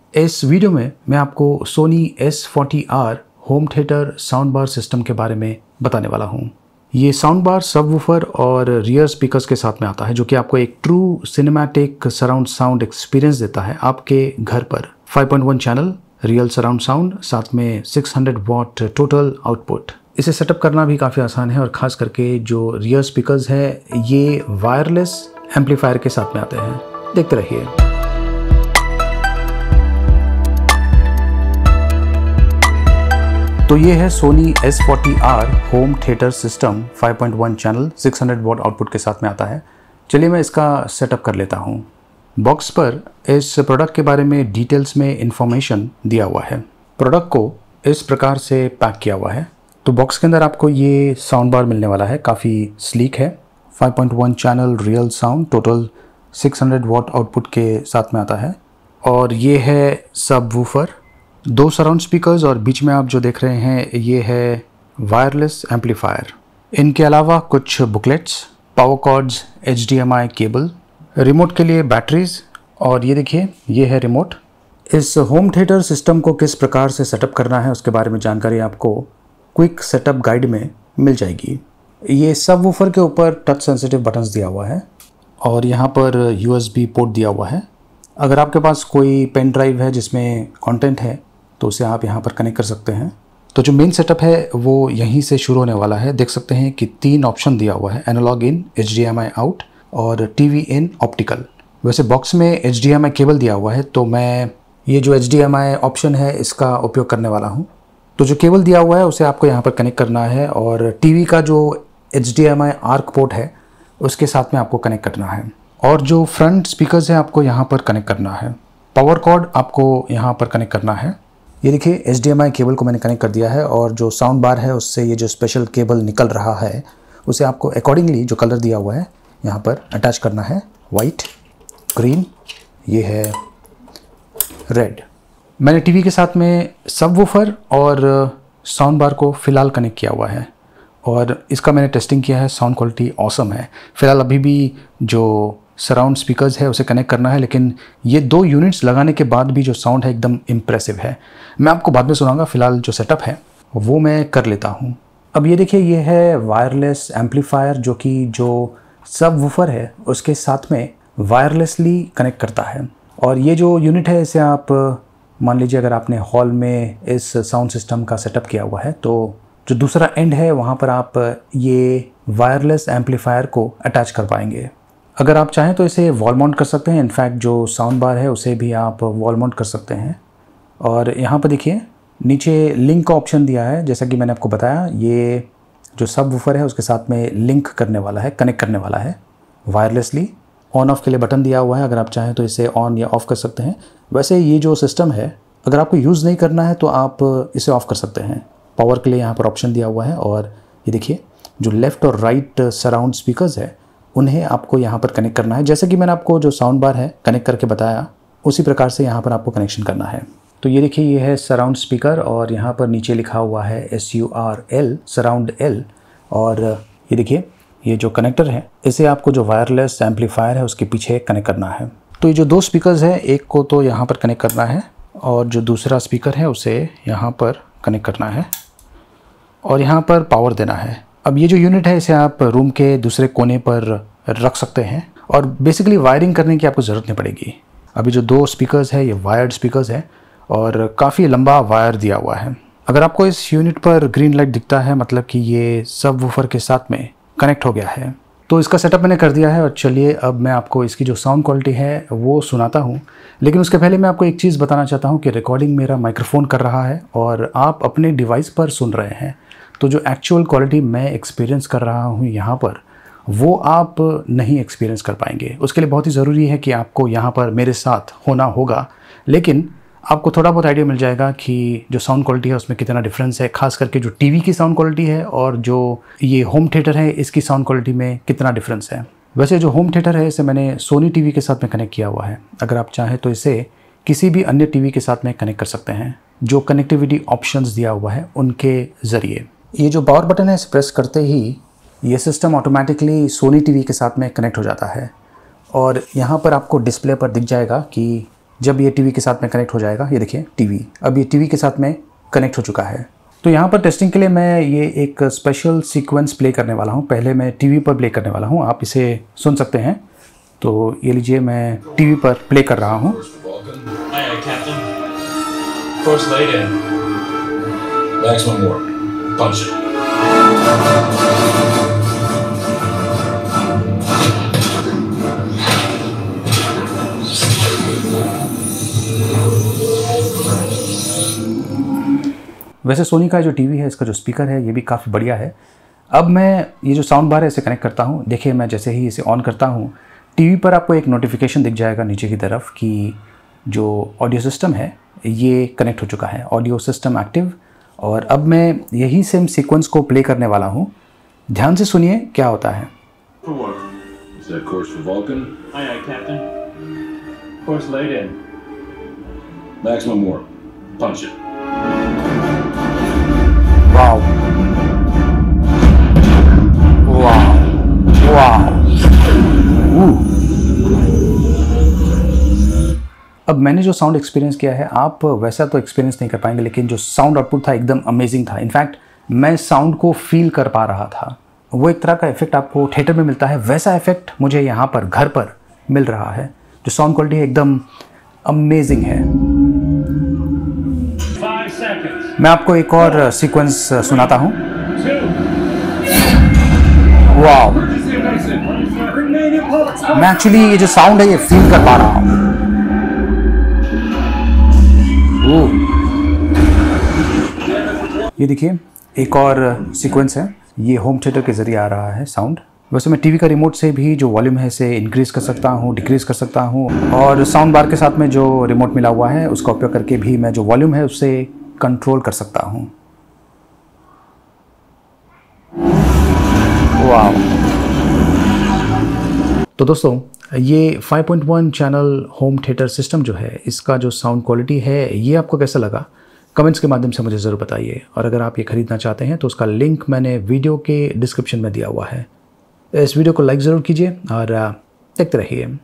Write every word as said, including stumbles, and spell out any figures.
इस वीडियो में मैं आपको Sony S forty R home theatre sound bar system के बारे में बताने वाला हूँ। ये साउंड बार सबवूफर और रियर स्पीकर्स के साथ में आता है, जो कि आपको एक true cinematic surround sound experience देता है आपके घर पर। Five point one channel real surround sound, साथ में six hundred watt total output. इसे सेटअप करना भी काफ़ी आसान है और ख़ास करके जो रियर स्पीकर्स है ये वायरलेस एम्पलीफायर के साथ में आते हैं। देखते रहिए। तो ये है Sony S forty R home theatre system, five point one channel, six hundred watt output के साथ में आता है। चलिए मैं इसका सेटअप कर लेता हूँ। बॉक्स पर इस प्रोडक्ट के बारे में डिटेल्स में इंफॉर्मेशन दिया हुआ है। प्रोडक्ट को इस प्रकार से पैक किया हुआ है। तो बॉक्स के अंदर आपको ये साउंड बार मिलने वाला है, काफ़ी स्लीक है। Five point one channel real sound, total six hundred watt output के साथ में आता है। और ये है सबवूफर, दो सराउंड स्पीकर्स, और बीच में आप जो देख रहे हैं ये है वायरलेस एम्पलीफायर। इनके अलावा कुछ booklets, power cords, H D M I cable, remote के लिए बैटरीज, और ये देखिए ये है रिमोट। इस होम थिएटर सिस्टम को किस प्रकार से सेटअप करना है उसके बारे में जानकारी आपको क्विक सेटअप गाइड में मिल जाएगी। ये सबवूफर के ऊपर टच सेंसिटिव बटन्स दिया हुआ है और यहाँ पर यू एस बी पोर्ट दिया हुआ है। अगर आपके पास कोई पेन ड्राइव है जिसमें कंटेंट है तो उसे आप यहाँ पर कनेक्ट कर सकते हैं। तो जो मेन सेटअप है वो यहीं से शुरू होने वाला है। देख सकते हैं कि तीन ऑप्शन दिया हुआ है, analogue in, H D M I out और टी वी इन ऑप्टिकल। वैसे बॉक्स में H D M I cable दिया हुआ है, तो मैं ये जो H D M I option है इसका उपयोग करने वाला हूँ। तो जो केबल दिया हुआ है उसे आपको यहाँ पर कनेक्ट करना है और टीवी का जो H D M I arc port है उसके साथ में आपको कनेक्ट करना है। और जो फ्रंट स्पीकर्स है आपको यहाँ पर कनेक्ट करना है। पावर कॉर्ड आपको यहाँ पर कनेक्ट करना है। ये देखिए H D M I cable को मैंने कनेक्ट कर दिया है और जो साउंड बार है उससे ये जो स्पेशल केबल निकल रहा है उसे आपको अकॉर्डिंगली जो कलर दिया हुआ है यहाँ पर अटैच करना है। वाइट, ग्रीन, ये है रेड। मैंने टीवी के साथ में सबवूफर और साउंड बार को फ़िलहाल कनेक्ट किया हुआ है और इसका मैंने टेस्टिंग किया है। साउंड क्वालिटी ऑसम है। फ़िलहाल अभी भी जो सराउंड स्पीकर्स है उसे कनेक्ट करना है, लेकिन ये दो यूनिट्स लगाने के बाद भी जो साउंड है एकदम इम्प्रेसिव है। मैं आपको बाद में सुनाऊंगा, फ़िलहाल जो सेटअप है वो मैं कर लेता हूँ। अब ये देखिए ये है वायरलेस एम्पलीफायर, जो कि जो सबवूफर है उसके साथ में वायरलेसली कनेक्ट करता है। और ये जो यूनिट है इसे आप मान लीजिए अगर आपने हॉल में इस साउंड सिस्टम का सेटअप किया हुआ है तो जो दूसरा एंड है वहाँ पर आप ये वायरलेस एम्पलीफायर को अटैच कर पाएंगे। अगर आप चाहें तो इसे वॉल माउंट कर सकते हैं। इनफैक्ट जो साउंड बार है उसे भी आप वॉल माउंट कर सकते हैं। और यहाँ पर देखिए नीचे लिंक का ऑप्शन दिया है। जैसा कि मैंने आपको बताया, ये जो सबवूफर है उसके साथ में लिंक करने वाला है, कनेक्ट करने वाला है वायरलेसली। ऑन ऑफ के लिए बटन दिया हुआ है, अगर आप चाहें तो इसे ऑन या ऑफ़ कर सकते हैं। वैसे ये जो सिस्टम है अगर आपको यूज़ नहीं करना है तो आप इसे ऑफ़ कर सकते हैं। पावर के लिए यहाँ पर ऑप्शन दिया हुआ है और ये देखिए जो लेफ़्ट और राइट सराउंड स्पीकर्स है उन्हें आपको यहाँ पर कनेक्ट करना है। जैसे कि मैंने आपको जो साउंड बार है कनेक्ट करके बताया उसी प्रकार से यहाँ पर आपको कनेक्शन करना है। तो ये देखिए ये है सराउंड स्पीकर और यहाँ पर नीचे लिखा हुआ है S U R L, surround L. और ये देखिए ये जो कनेक्टर है इसे आपको जो वायरलेस एम्पलीफायर है उसके पीछे कनेक्ट करना है। तो ये जो दो स्पीकर्स हैं, एक को तो यहाँ पर कनेक्ट करना है और जो दूसरा स्पीकर है उसे यहाँ पर कनेक्ट करना है और यहाँ पर पावर देना है। अब ये जो यूनिट है इसे आप रूम के दूसरे कोने पर रख सकते हैं और बेसिकली वायरिंग करने की आपको ज़रूरत नहीं पड़ेगी। अभी जो दो स्पीकर्स है ये वायर्ड स्पीकर्स है और काफ़ी लंबा वायर दिया हुआ है। अगर आपको इस यूनिट पर ग्रीन लाइट दिखता है मतलब कि ये सबवूफर के साथ में कनेक्ट हो गया है। तो इसका सेटअप मैंने कर दिया है और चलिए अब मैं आपको इसकी जो साउंड क्वालिटी है वो सुनाता हूँ। लेकिन उसके पहले मैं आपको एक चीज़ बताना चाहता हूँ कि रिकॉर्डिंग मेरा माइक्रोफोन कर रहा है और आप अपने डिवाइस पर सुन रहे हैं। तो जो एक्चुअल क्वालिटी मैं एक्सपीरियंस कर रहा हूँ यहाँ पर वो आप नहीं एक्सपीरियंस कर पाएंगे। उसके लिए बहुत ही ज़रूरी है कि आपको यहाँ पर मेरे साथ होना होगा, लेकिन आपको थोड़ा बहुत आइडिया मिल जाएगा कि जो साउंड क्वालिटी है उसमें कितना डिफरेंस है। खास करके जो टीवी की साउंड क्वालिटी है और जो ये होम थिएटर है इसकी साउंड क्वालिटी में कितना डिफरेंस है। वैसे जो होम थिएटर है इसे मैंने सोनी टीवी के साथ में कनेक्ट किया हुआ है। अगर आप चाहें तो इसे किसी भी अन्य टीवी के साथ में कनेक्ट कर सकते हैं जो कनेक्टिविटी ऑप्शंस दिया हुआ है उनके ज़रिए। ये जो पावर बटन है इसे प्रेस करते ही ये सिस्टम ऑटोमेटिकली सोनी टीवी के साथ में कनेक्ट हो जाता है और यहाँ पर आपको डिस्प्ले पर दिख जाएगा कि जब ये टीवी के साथ में कनेक्ट हो जाएगा, ये देखिए टीवी अब ये टीवी के साथ में कनेक्ट हो चुका है। तो यहाँ पर टेस्टिंग के लिए मैं ये एक स्पेशल सीक्वेंस प्ले करने वाला हूँ। पहले मैं टीवी पर प्ले करने वाला हूँ, आप इसे सुन सकते हैं। तो ये लीजिए मैं टीवी पर प्ले कर रहा हूँ। वैसे सोनी का जो टीवी है, इसका जो स्पीकर है ये भी काफ़ी बढ़िया है। अब मैं ये जो साउंड बार है इसे कनेक्ट करता हूँ। देखिए मैं जैसे ही इसे ऑन करता हूँ, टीवी पर आपको एक नोटिफिकेशन दिख जाएगा नीचे की तरफ कि जो ऑडियो सिस्टम है ये कनेक्ट हो चुका है, ऑडियो सिस्टम एक्टिव। और अब मैं यही सेम सीक्वेंस को प्ले करने वाला हूँ। ध्यान से सुनिए क्या होता है। Wow wow wow. अब मैंने जो साउंड एक्सपीरियंस किया है, आप वैसा तो एक्सपीरियंस नहीं कर पाएंगे, लेकिन जो साउंड आउटपुट था एकदम अमेजिंग था। इनफैक्ट मैं साउंड को फील कर पा रहा था। वो एक तरह का इफेक्ट आपको थिएटर में मिलता है, वैसा इफेक्ट मुझे यहाँ पर घर पर मिल रहा है। जो साउंड क्वालिटी है एकदम अमेजिंग है। मैं आपको एक और सीक्वेंस सुनाता हूँ। वाओ, मैं एक्चुअली ये जो साउंड है ये फील कर पा रहा हूँ। ये देखिए एक और सीक्वेंस है, ये होम थिएटर के जरिए आ रहा है साउंड। वैसे मैं टीवी का रिमोट से भी जो वॉल्यूम है इसे इंक्रीज़ कर सकता हूँ, डिक्रीज़ कर सकता हूँ, और साउंड बार के साथ में जो रिमोट मिला हुआ है उसका उपयोग करके भी मैं जो वॉल्यूम है उसे कंट्रोल कर सकता हूँ। वाह। तो दोस्तों ये five point one channel home theatre system जो है, इसका जो साउंड क्वालिटी है ये आपको कैसा लगा कमेंट्स के माध्यम से मुझे ज़रूर बताइए। और अगर आप ये ख़रीदना चाहते हैं तो उसका लिंक मैंने वीडियो के डिस्क्रिप्शन में दिया हुआ है। इस वीडियो को लाइक ज़रूर कीजिए और देखते रहिए।